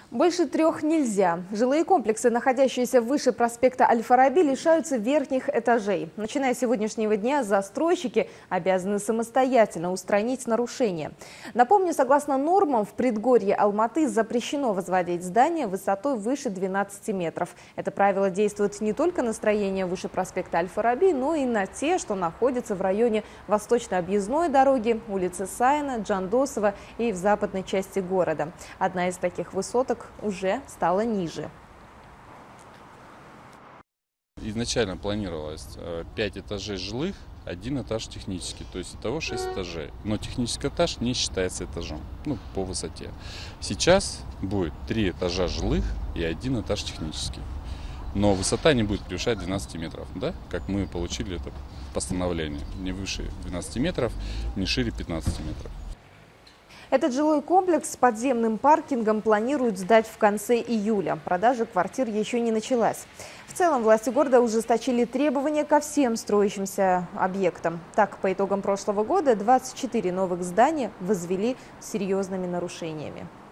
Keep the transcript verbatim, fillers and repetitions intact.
Больше трех нельзя. Жилые комплексы, находящиеся выше проспекта Аль-Фараби, лишаются верхних этажей. Начиная с сегодняшнего дня застройщики обязаны самостоятельно устранить нарушения. Напомню, согласно нормам, в предгорье Алматы запрещено возводить здания высотой выше двенадцати метров. Это правило действует не только на строения выше проспекта Аль-Фараби, но и на те, что находятся в районе Восточно-объездной дороги, улицы Сайна, Джандосова и в западной части города. Одна из таких высоток уже стала ниже. Изначально планировалось пять этажей жилых, один этаж технический, то есть итого шесть этажей. Но технический этаж не считается этажом, ну, по высоте. Сейчас будет три этажа жилых и один этаж технический. Но высота не будет превышать двенадцати метров, да? Как мы получили это постановление. Не выше двенадцати метров, не шире пятнадцати метров. Этот жилой комплекс с подземным паркингом планируют сдать в конце июля. Продажа квартир еще не началась. В целом власти города ужесточили требования ко всем строящимся объектам. Так, по итогам прошлого года двадцать четыре новых здания возвели с серьезными нарушениями.